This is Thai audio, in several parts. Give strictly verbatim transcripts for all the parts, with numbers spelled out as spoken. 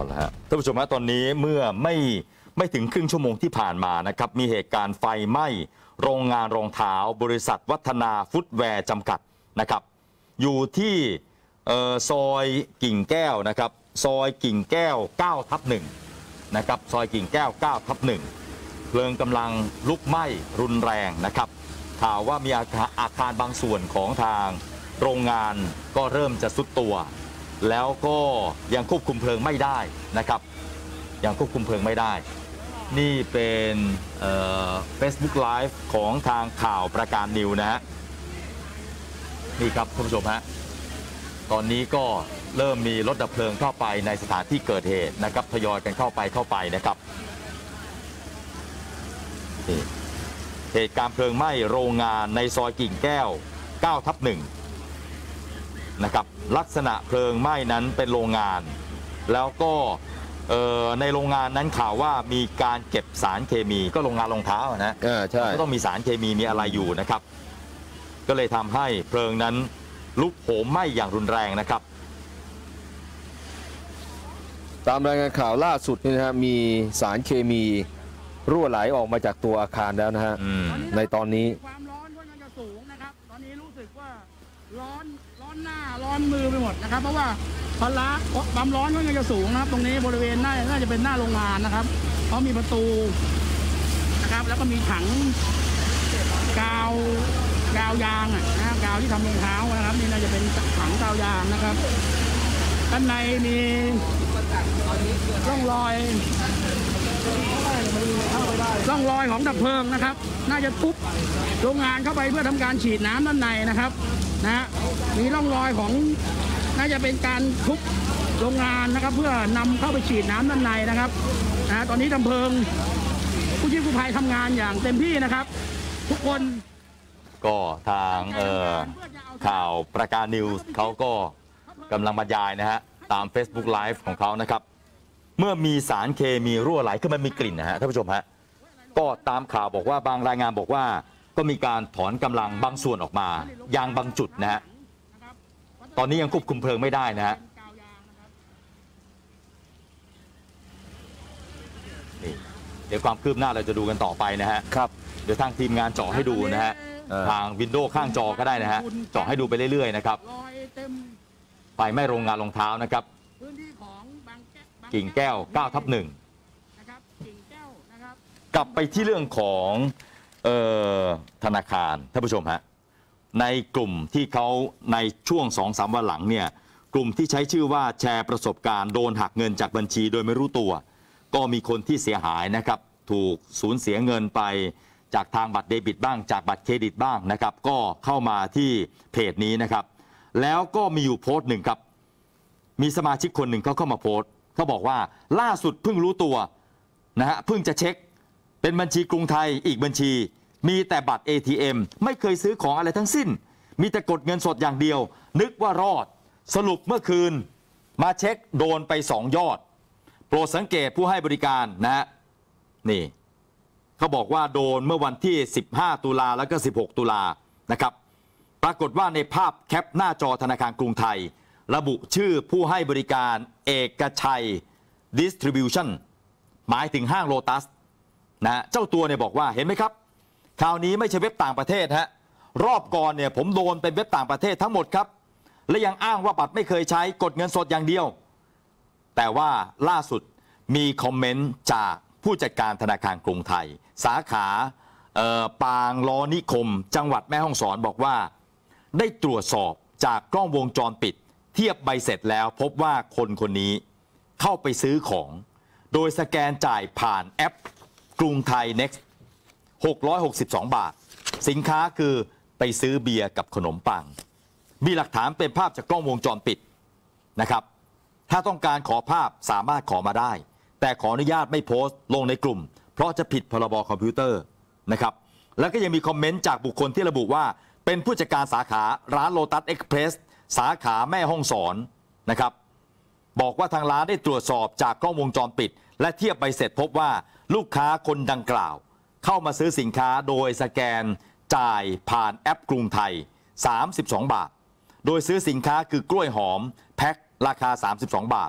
ละฮะท่านผู้ชมฮะตอนนี้เมื่อไม่ไม่ถึงครึ่งชั่วโมงที่ผ่านมานะครับมีเหตุการณ์ไฟไหม้โรงงานรองเท้าบริษัทวัฒนาฟุตแวร์จำกัดนะครับอยู่ที่ซอยกิ่งแก้วนะครับซอยกิ่งแก้วเก้าทับหนึ่งนะครับซอยกิ่งแก้วเก้าทับหนึ่งเพลิงกำลังลุกไหม้รุนแรงนะครับข่าวว่ามีอาคารอาคารบางส่วนของทางโรงงานก็เริ่มจะทรุดตัวแล้วก็ยังควบคุมเพลิงไม่ได้นะครับยังควบคุมเพลิงไม่ได้นี่เป็นเฟซบุ๊กไลฟ์ของทางข่าวประการนิวนะฮะนี่ครับท่านผู้ชมฮะตอนนี้ก็เริ่มมีรถดับเพลิงเข้าไปในสถานที่เกิดเหตุนะครับทยอยกันเข้าไปเข้าไปนะครับเหตุการณ์เพลิงไหม้โรงงานในซอยกิ่งแก้วเก้าทับหนึ่งนะครับลักษณะเพลิงไหม้นั้นเป็นโรงงานแล้วก็ในโรงงานนั้นข่าวว่ามีการเก็บสารเคมีก็โรงงานรองเท้านะใช่ก็ต้องมีสารเคมีมีอะไรอยู่นะครับก็เลยทำให้เพลิงนั้นลุกโหมไหม้อย่างรุนแรงนะครับตามรายงานข่าวล่าสุดนี่นะฮะมีสารเคมีรั่วไหลออกมาจากตัวอาคารแล้วนะฮะในตอนนี้ความร้อนค่อนข้างจะสูงนะครับตอนนี้รู้สึกว่าร้อนร้อนหน้าร้อนมือไปหมดนะครับเพราะว่าพละความร้อนค่อนข้างจะสูงนะครับตรงนี้บริเวณน่าน่าจะเป็นหน้าโรงงานนะครับเพราะมีประตูนะครับแล้วก็มีถังกาวกาวยางอ่ะนะกาวที่ทำรองเท้านะครับนี่น่าจะเป็นถังกาวยางนะครับด้านในมีร่องรอยร่องรอยของดับเพลิงนะครับน่าจะทุบโรงงานเข้าไปเพื่อทำการฉีดน้ำด้านในนะครับนะมีร่องรอยของน่าจะเป็นการทุบโรงงานนะครับเพื่อนำเข้าไปฉีดน้ำด้านในนะครับนะตอนนี้ดับเพลิงผู้ชีพกู้ภัยทำงานอย่างเต็มที่นะครับทุกคนก็ทางข่าวประการนิวส์เขาก็กำลังบรรยายนะฮะตาม Facebook Live ของเขานะครับเมื่อมีสารเคมีรั่วไหลขึ้นมันมีกลิ่นนะฮะท่านผู้ชมฮะก็ตามข่าวบอกว่าบางรายงานบอกว่าก็มีการถอนกำลังบางส่วนออกมาอย่างบางจุดนะฮะตอนนี้ยังควบคุมเพลิงไม่ได้นะฮะนี่เดี๋ยวความคืบหน้าเราจะดูกันต่อไปนะฮะครับเดี๋ยวทางทีมงานเจาะให้ดูนะฮะทางวินโดว์ข้างจอก็ได้นะฮะเจาะให้ดูไปเรื่อยๆนะครับไฟไหม้โรงงานรองเท้านะครับกิ่งแก้วเก้าทับหนึ่งกลับไปที่เรื่องของเอ่อธนาคารท่านผู้ชมฮะในกลุ่มที่เขาในช่วง สองสาม วันหลังเนี่ยกลุ่มที่ใช้ชื่อว่าแชร์ประสบการณ์โดนหักเงินจากบัญชีโดยไม่รู้ตัวก็มีคนที่เสียหายนะครับถูกสูญเสียเงินไปจากทางบัตรเดบิตบ้างจากบัตรเครดิตบ้างนะครับก็เข้ามาที่เพจนี้นะครับแล้วก็มีอยู่โพสต์หนึ่งครับมีสมาชิกคนหนึ่งเขาเข้ามาโพสต์เขาบอกว่าล่าสุดเพิ่งรู้ตัวนะฮะเพิ่งจะเช็คเป็นบัญชีกรุงไทยอีกบัญชีมีแต่บัตร เอ ที เอ็ม ไม่เคยซื้อของอะไรทั้งสิ้นมีแต่กดเงินสดอย่างเดียวนึกว่ารอดสรุปเมื่อคืนมาเช็คโดนไปสองยอดโปรดสังเกตผู้ให้บริการนะฮะนี่เขาบอกว่าโดนเมื่อวันที่สิบห้าตุลาแล้วก็สิบหกตุลานะครับปรากฏว่าในภาพแคปหน้าจอธนาคารกรุงไทยระบุชื่อผู้ให้บริการเอกชัย Distribution หมายถึงห้างโลตัสนะเจ้าตัวเนี่ยบอกว่าเห็นไหมครับคราวนี้ไม่ใช่เว็บต่างประเทศฮะรอบก่อนเนี่ยผมโดนเป็นเว็บต่างประเทศทั้งหมดครับและยังอ้างว่าบัตรไม่เคยใช้กดเงินสดอย่างเดียวแต่ว่าล่าสุดมีคอมเมนต์จากผู้จัดการธนาคารกรุงไทยสาขาปางล้อนิคมจังหวัดแม่ฮ่องสอนบอกว่าได้ตรวจสอบจากกล้องวงจรปิดเทียบใบเสร็จแล้วพบว่าคนคนนี้เข้าไปซื้อของโดยสแกนจ่ายผ่านแอปกรุงไทย Next หกร้อยหกสิบสองบาทสินค้าคือไปซื้อเบียร์กับขนมปังมีหลักฐานเป็นภาพจากกล้องวงจรปิดนะครับถ้าต้องการขอภาพสามารถขอมาได้แต่ขออนุญาตไม่โพสต์ลงในกลุ่มเพราะจะผิดพรบคอมพิวเตอร์นะครับแล้วก็ยังมีคอมเมนต์จากบุคคลที่ระบุว่าเป็นผู้จัดการสาขาร้านโลตัสเอ็กเพรสสาขาแม่ฮ่องสอนนะครับบอกว่าทางร้านได้ตรวจสอบจากกล้องวงจรปิดและเทียบใบเสร็จพบว่าลูกค้าคนดังกล่าวเข้ามาซื้อสินค้าโดยสแกนจ่ายผ่านแอปกรุงไทยสามสิบสองบาทโดยซื้อสินค้าคือกล้วยหอมแพ็คราคาสามสิบสองบาท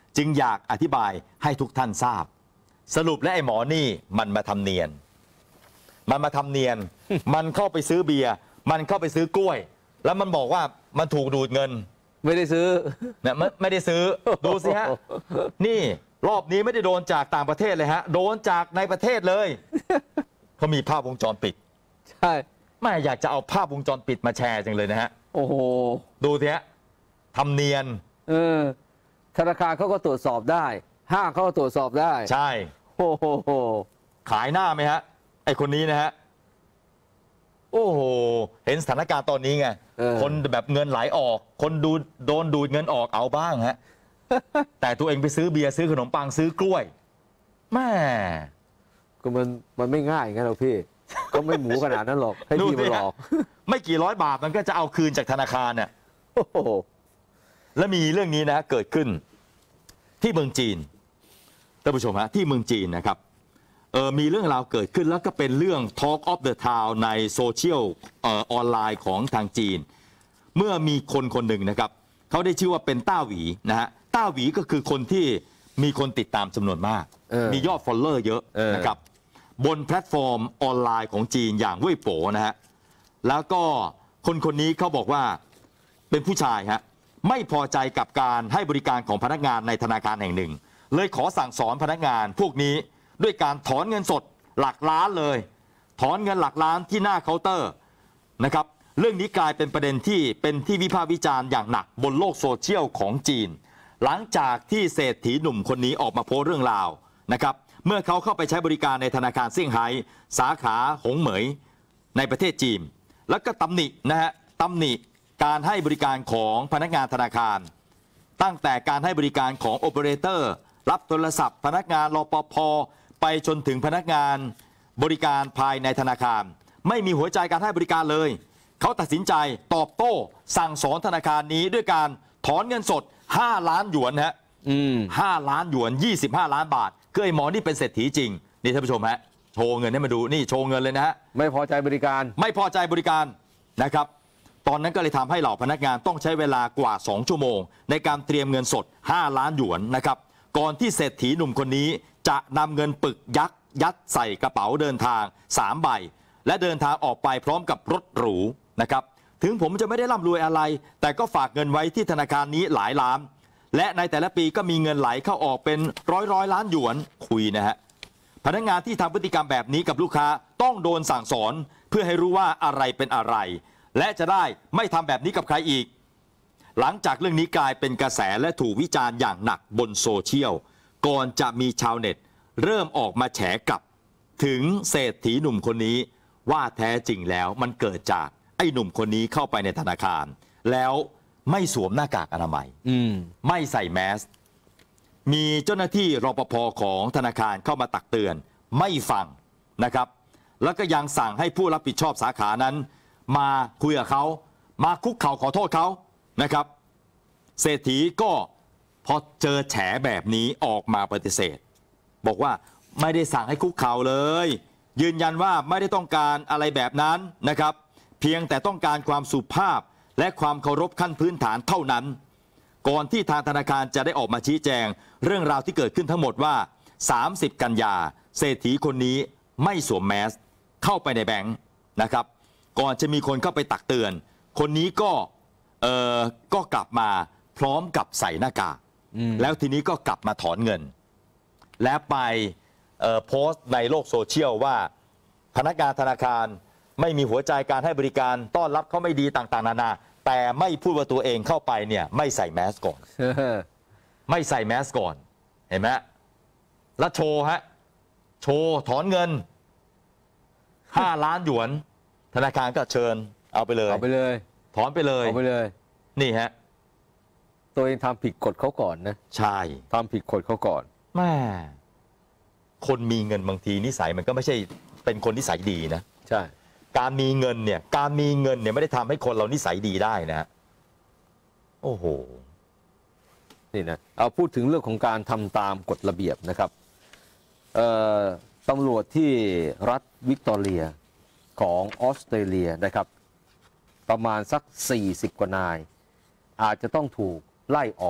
จึงอยากอธิบายให้ทุกท่านทราบ สรุปและไอ้หมอนี่มันมาทำเนียน มันมาทำเนียน มันเข้าไปซื้อเบียร์มันเข้าไปซื้อกล้วย แล้วมันบอกว่ามันถูกดูดเงินไม่ได้ซื้อเนี่ยไม่ไม่ได้ซื้อดูสิฮะนี่รอบนี้ไม่ได้โดนจากต่างประเทศเลยฮะโดนจากในประเทศเลยเขามีภาพวงจรปิดใช่ไม่อยากจะเอาภาพวงจรปิดมาแชร์จังเลยนะฮะโอ้โหดูสิฮะทำเนียนเออธนาคารเขาก็ตรวจสอบได้ห้างเขาก็ตรวจสอบได้ใช่โอ้โหขายหน้าไหมฮะไอคนนี้นะฮะโอ้โหเห็นสถานการณ์ตอนนี้ไงคนแบบเงินไหลออกคนดูโดนดูดเงินออกเอาบ้างฮะ แต่ตัวเองไปซื้อเบียร์ซื้อขนมปังซื้อกล้วยแม่ก็มันมันไม่ง่ายงั้นหรอกพี่ ก็ไม่หมูขนาดนั้นหรอกให้พี่มาหลอกไม่กี่ร้อยบาทมันก็จะเอาคืนจากธนาคารเนี่ยแล้วมีเรื่องนี้นะเกิดขึ้นที่เมืองจีนท่านผู้ชมฮะที่เมืองจีนนะครับเออมีเรื่องราวเกิดขึ้นแล้วก็เป็นเรื่อง Talk of the Town ในโซเชียลออนไลน์ของทางจีนเมื่อมีคนคนหนึ่งนะครับเขาได้ชื่อว่าเป็นต้าหวีนะฮะต้าหวีก็คือคนที่มีคนติดตามจำนวนมากมียอดฟอลโลว์เยอะนะครับบนแพลตฟอร์มออนไลน์ของจีนอย่างเว่ยโป๋นะฮะแล้วก็คนคนนี้เขาบอกว่าเป็นผู้ชายฮะไม่พอใจกับการให้บริการของพนักงานในธนาคารแห่งหนึ่งเลยขอสั่งสอนพนักงานพวกนี้ด้วยการถอนเงินสดหลักล้านเลยถอนเงินหลักล้านที่หน้าเคาน์เตอร์นะครับเรื่องนี้กลายเป็นประเด็นที่เป็นที่วิพากษ์วิจารณ์อย่างหนักบนโลกโซเชียลของจีนหลังจากที่เศรษฐีหนุ่มคนนี้ออกมาโพสต์เรื่องราวนะครับเมื่อเขาเข้าไปใช้บริการในธนาคารเซี่ยงไฮ้สาขาหงเหมยในประเทศจีนแล้วก็ตำหนินะฮะตำหนิการให้บริการของพนักงานธนาคารตั้งแต่การให้บริการของโอเปอเรเตอร์รับโทรศัพท์พนักงานรปภ.ไปจนถึงพนักงานบริการภายในธนาคารไม่มีหัวใจการให้บริการเลยเขาตัดสินใจตอบโต้สั่งสอนธนาคารนี้ด้วยการถอนเงินสดห้าล้านหยวนฮะห้าล้านหยวนยี่สิบห้าล้านบาทคือไอ้หมอนี่เป็นเศรษฐีจริงนี่ท่านผู้ชมฮะโชว์เงินให้มาดูนี่โชว์เงินเลยนะฮะไม่พอใจบริการไม่พอใจบริการนะครับตอนนั้นก็เลยทำให้เหล่าพนักงานต้องใช้เวลากว่าสองชั่วโมงในการเตรียมเงินสดห้าล้านหยวนนะครับก่อนที่เศรษฐีหนุ่มคนนี้จะนำเงินปึกยักษ์ยัดใส่กระเป๋าเดินทางสามใบและเดินทางออกไปพร้อมกับรถหรูนะครับถึงผมจะไม่ได้ร่ำรวยอะไรแต่ก็ฝากเงินไว้ที่ธนาคารนี้หลายล้านและในแต่ละปีก็มีเงินไหลเข้าออกเป็นร้อยร้อยล้านหยวนคุยนะฮะพนักงานที่ทำพฤติกรรมแบบนี้กับลูกค้าต้องโดนสั่งสอนเพื่อให้รู้ว่าอะไรเป็นอะไรและจะได้ไม่ทำแบบนี้กับใครอีกหลังจากเรื่องนี้กลายเป็นกระแสและถูกวิจารณ์อย่างหนักบนโซเชียลก่อนจะมีชาวเน็ตเริ่มออกมาแฉกลับถึงเศรษฐีหนุ่มคนนี้ว่าแท้จริงแล้วมันเกิดจากไอ้หนุ่มคนนี้เข้าไปในธนาคารแล้วไม่สวมหน้ากากอนามัยไม่ใส่แมสมีเจ้าหน้าที่รปภ.ของธนาคารเข้ามาตักเตือนไม่ฟังนะครับแล้วก็ยังสั่งให้ผู้รับผิดชอบสาขานั้นมาคุยกับเขามาคุกเข่าขอโทษเขานะครับเศรษฐีก็พอเจอแฉแบบนี้ออกมาปฏิเสธบอกว่าไม่ได้สั่งให้คุกเข่าเลยยืนยันว่าไม่ได้ต้องการอะไรแบบนั้นนะครับเพียงแต่ต้องการความสุภาพและความเคารพขั้นพื้นฐานเท่านั้นก่อนที่ทางธนาคารจะได้ออกมาชี้แจงเรื่องราวที่เกิดขึ้นทั้งหมดว่าสามสิบกันยาเศรษฐีคนนี้ไม่สวมแมสเข้าไปในแบงค์นะครับก่อนจะมีคนเข้าไปตักเตือนคนนี้ก็เออก็กลับมาพร้อมกับใส่หน้ากากแล้วทีนี้ก็กลับมาถอนเงินและไปโพสต์ในโลกโซเชียลว่าพนักงานธนาคารไม่มีหัวใจการให้บริการต้อนรับเขาไม่ดีต่างๆนานาแต่ไม่พูดว่าตัวเองเข้าไปเนี่ยไม่ใส่แมสก่อน ไม่ใส่แมสก่อนเห็นไหมแล้วโชว์ฮะโชว์ถอนเงินห้าล้านหยวนธนาคารก็เชิญเอาไปเลยเอาไปเลยถอนไปเลยเอาไปเลยนี่ฮะตัวเองทำผิดกฎเขาก่อนนะใช่ทำผิดกฎเขาก่อนแม่คนมีเงินบางทีนิสัยมันก็ไม่ใช่เป็นคนนิสัยดีนะใช่การมีเงินเนี่ยการมีเงินเนี่ยไม่ได้ทำให้คนเรานิสัยดีได้นะโอ้โหนี่นะเอาพูดถึงเรื่องของการทำตามกฎระเบียบนะครับตำรวจที่รัฐวิกตอเรียของออสเตรเลียนะครับประมาณสักสี่สิบกว่านายอาจจะต้องถูกไล่ออก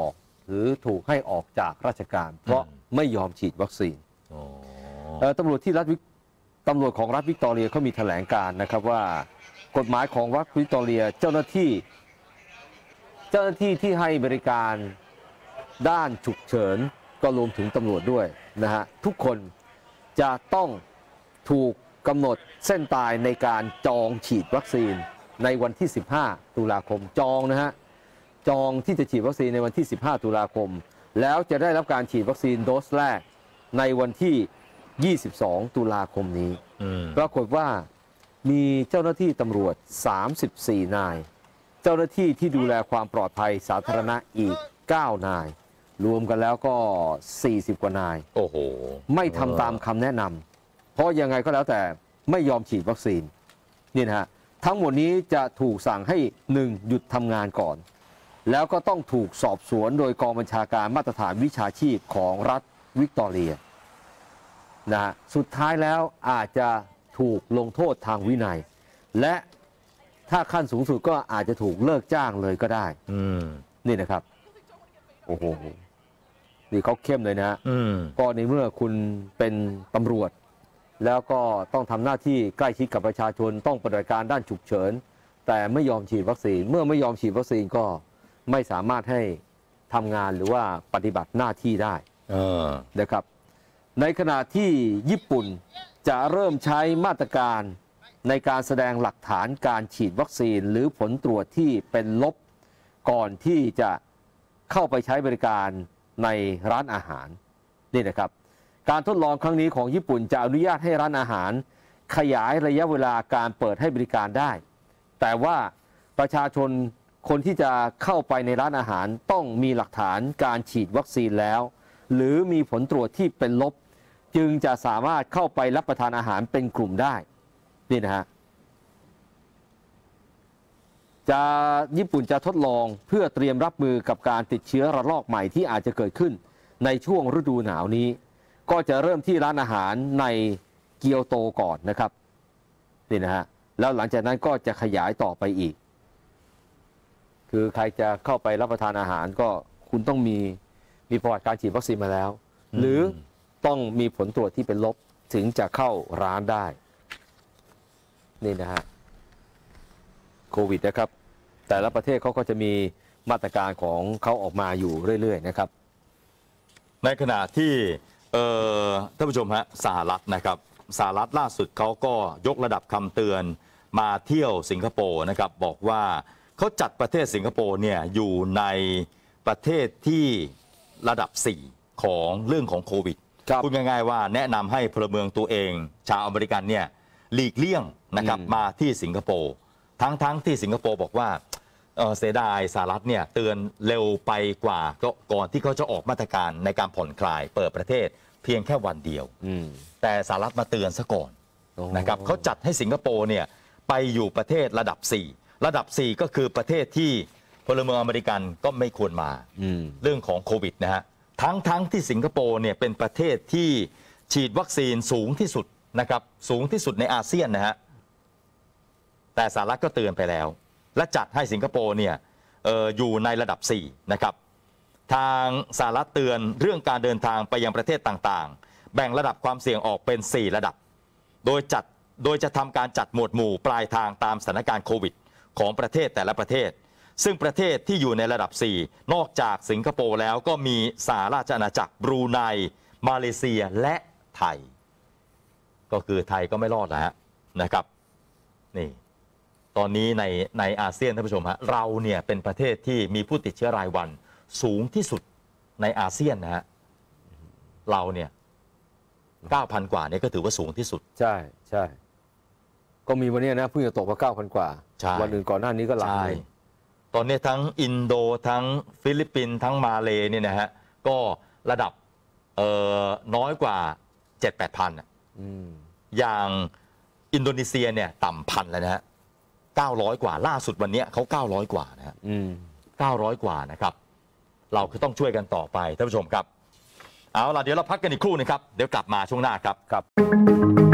หรือถูกให้ออกจากราชการ เพราะไม่ยอมฉีดวัคซีนตำรวจที่รัฐตำรวจของรัฐวิกตอเรียเขามีแถลงการนะครับว่ากฎหมายของรัฐวิกตอเรียเจ้าหน้าที่เจ้าหน้าที่ที่ให้บริการด้านฉุกเฉินก็รวมถึงตำรวจด้วยนะฮะทุกคนจะต้องถูกกำหนดเส้นตายในการจองฉีดวัคซีนในวันที่สิบห้าตุลาคมจองนะฮะจองที่จะฉีดวัคซีนในวันที่สิบห้าตุลาคมแล้วจะได้รับการฉีดวัคซีนโดสแรกในวันที่ยี่สิบสองตุลาคมนี้ปรากฏว่ามีเจ้าหน้าที่ตำรวจสามสิบสี่นายเจ้าหน้าที่ที่ดูแลความปลอดภัยสาธารณะอีกเก้านายรวมกันแล้วก็สี่สิบกว่านายโอ้โหไม่ทำตามคำแนะนำเพราะยังไงก็แล้วแต่ไม่ยอมฉีดวัคซีนนี่นะฮะทั้งหมดนี้จะถูกสั่งให้หนึ่งหยุดทำงานก่อนแล้วก็ต้องถูกสอบสวนโดยกองบัญชาการมาตรฐานวิชาชีพของรัฐวิกตอเรียนะฮะสุดท้ายแล้วอาจจะถูกลงโทษทางวินัยและถ้าขั้นสูงสุดก็อาจจะถูกเลิกจ้างเลยก็ได้นี่นะครับโอ้โหนี่เขาเข้มเลยนะก็ในเมื่อคุณเป็นตำรวจแล้วก็ต้องทำหน้าที่ใกล้ชิดกับประชาชนต้องปฏิบัติการด้านฉุกเฉินแต่ไม่ยอมฉีดวัคซีนเมื่อไม่ยอมฉีดวัคซีนก็ไม่สามารถให้ทำงานหรือว่าปฏิบัติหน้าที่ได้นะครับในขณะที่ญี่ปุ่นจะเริ่มใช้มาตรการในการแสดงหลักฐานการฉีดวัคซีนหรือผลตรวจที่เป็นลบก่อนที่จะเข้าไปใช้บริการในร้านอาหารนี่นะครับการทดลองครั้งนี้ของญี่ปุ่นจะอนุญาตให้ร้านอาหารขยายระยะเวลาการเปิดให้บริการได้แต่ว่าประชาชนคนที่จะเข้าไปในร้านอาหารต้องมีหลักฐานการฉีดวัคซีนแล้วหรือมีผลตรวจที่เป็นลบจึงจะสามารถเข้าไปรับประทานอาหารเป็นกลุ่มได้นี่นะฮะจะญี่ปุ่นจะทดลองเพื่อเตรียมรับมือกับการติดเชื้อระลอกใหม่ที่อาจจะเกิดขึ้นในช่วงฤดูหนาวนี้ก็จะเริ่มที่ร้านอาหารในเกียวโตก่อนนะครับนี่นะฮะแล้วหลังจากนั้นก็จะขยายต่อไปอีกคือใครจะเข้าไปรับประทานอาหารก็คุณต้องมีมีประวัติการฉีดวัคซีนมาแล้วหรือต้องมีผลตรวจที่เป็นลบถึงจะเข้าร้านได้นี่นะฮะโควิดนะครับแต่ละประเทศเขาก็จะมีมาตรการของเขาออกมาอยู่เรื่อยๆนะครับในขณะที่ท่านผู้ชมฮะสหรัฐนะครับสหรัฐล่าสุดเขาก็ยกระดับคำเตือนมาเที่ยวสิงคโปร์นะครับบอกว่าเขาจัดประเทศสิงคโปร์เนี่ยอยู่ในประเทศที่ระดับสี่ของเรื่องของโควิดพูดง่ายๆว่าแนะนำให้พลเมืองตัวเองชาวอเมริกันเนี่ยหลีกเลี่ยงนะครับมาที่สิงคโปร์ทั้งๆ ท, ที่สิงคโปร์บอกว่าเ, เสียดายสหรัฐเนี่ยเตือนเร็วไปกว่าก่อนที่เขาจะออกมาตรการในการผ่อนคลายเปิดประเทศเพียงแค่วันเดียวแต่สหรัฐมาเตือนซะก่อนนะครับเขาจัดให้สิงคโปร์เนี่ยไปอยู่ประเทศระดับสี่ระดับสี่ก็คือประเทศที่พลเมืองอเมริกันก็ไม่ควรมาเรื่องของโควิดนะฮะทั้งทั้งที่สิงคโปร์เนี่ยเป็นประเทศที่ฉีดวัคซีนสูงที่สุดนะครับสูงที่สุดในอาเซียนนะฮะแต่สหรัฐก็เตือนไปแล้วและจัดให้สิงคโปร์เนี่ย อ, ออยู่ในระดับสี่นะครับทางสหรัฐเตือนเรื่องการเดินทางไปยังประเทศต่างๆแบ่งระดับความเสี่ยงออกเป็นสี่ระดับโดยจัดโดยจะทำการจัดหมวดหมู่ปลายทางตามสถานการณ์โควิดของประเทศแต่ละประเทศซึ่งประเทศที่อยู่ในระดับสี่นอกจากสิงคโปร์แล้วก็มีสหราชอาณาจักรบรูไนมาเลเซียและไทยก็คือไทยก็ไม่รอดแล้วนะครับนี่ตอนนี้ในในอาเซียนท่านผู้ชมฮะเราเนี่ยเป็นประเทศที่มีผู้ติดเชื้อรายวันสูงที่สุดในอาเซียนนะฮะเราเนี่ย เก้าพัน กว่านี่ก็ถือว่าสูงที่สุดใช่ใช่ก็มีวันนี้นะเพิ่งจะตกมา เก้าพัน กว่าวันอื่นก่อนหน้านี้ก็หลังเลยตอนนี้ทั้งอินโดทั้งฟิลิปปินส์ทั้งมาเลเนี่ยนะฮะก็ระดับเอ่อน้อยกว่า เจ็ดแปด พันอ่ะอย่างอินโดนีเซียเนี่ยต่ำพันแล้วนะฮะเก้าร้อยกว่าล่าสุดวันนี้เขาเก้าร้อยกว่านะฮะเก้าร้อยกว่านะครับเราคือต้องช่วยกันต่อไปท่านผู้ชมครับเอาล่ะเดี๋ยวเราพักกันอีกครู่นึงครับเดี๋ยวกลับมาช่วงหน้าครับครับ